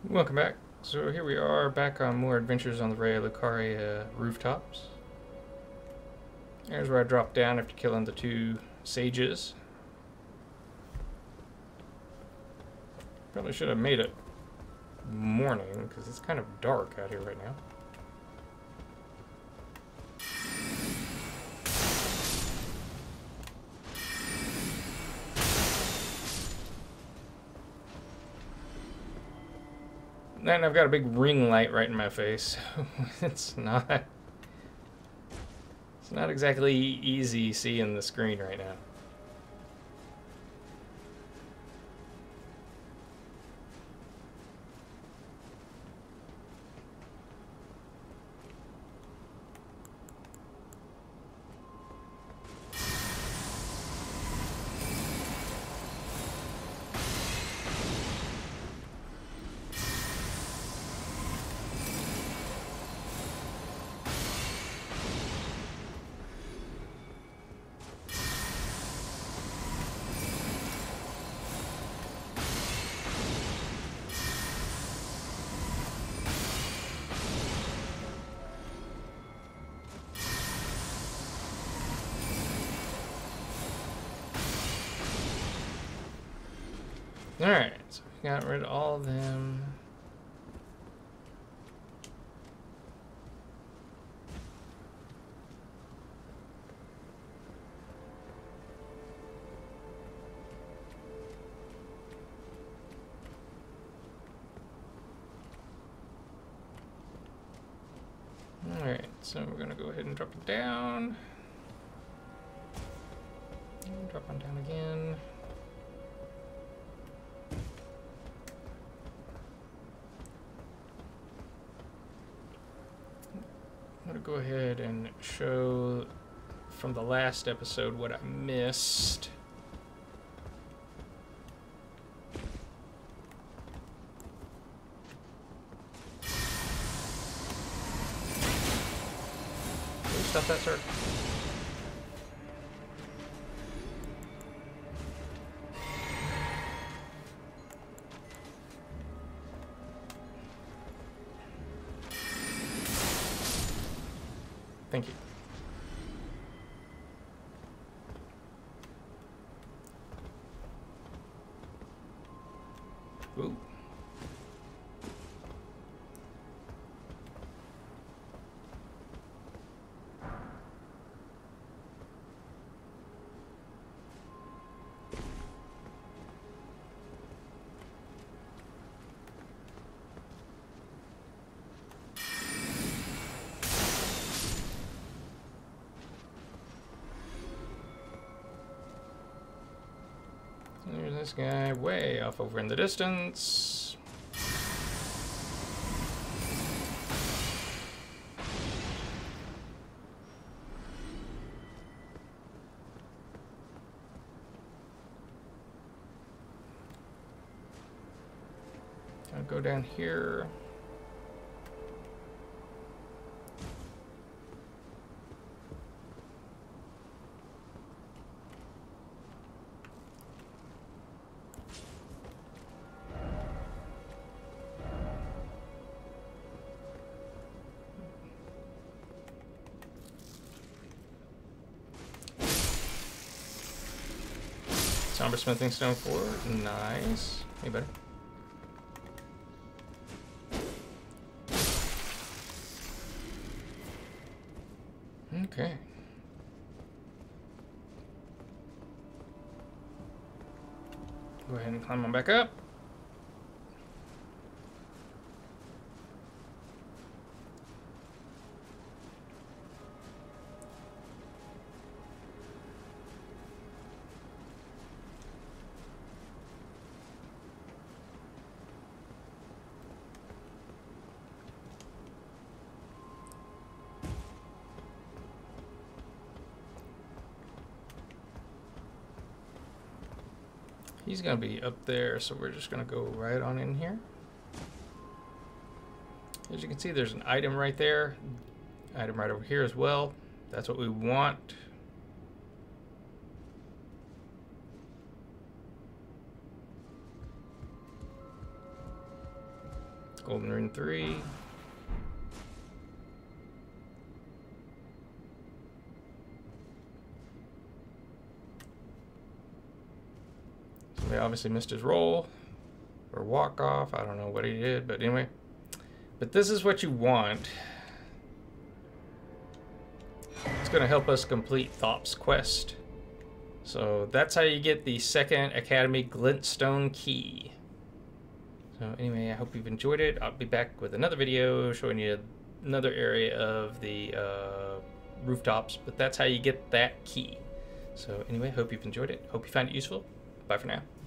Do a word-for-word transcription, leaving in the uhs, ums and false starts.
Welcome back. So here we are back on more adventures on the Raya Lucaria Rooftops. Here's where I dropped down after killing the two sages. Probably should have made it morning because it's kind of dark out here right now. And I've got a big ring light right in my face. it's not It's not exactly easy seeing the screen right now. Alright, so we got rid of all of them. Alright, so we're going to go ahead and drop it down. And drop on down again. I'm going to go ahead and show from the last episode what I missed. Stop that, sir. Thank you. Ooh. There's this guy way off over in the distance. I'll go down here. Somber smithing stone four, nice. Hey, buddy. Okay. Go ahead and climb on back up. He's gonna be up there, so we're just gonna go right on in here. As you can see, there's an item right there, item right over here as well. That's what we want. Elden Ring three. Somebody obviously missed his roll or walk off. I don't know what he did, but anyway. But this is what you want. It's going to help us complete Thop's quest. So that's how you get the second Academy glintstone key. So anyway, I hope you've enjoyed it. I'll be back with another video showing you another area of the uh, rooftops, but that's how you get that key. So anyway, hope you've enjoyed it. Hope you find it useful. Bye for now.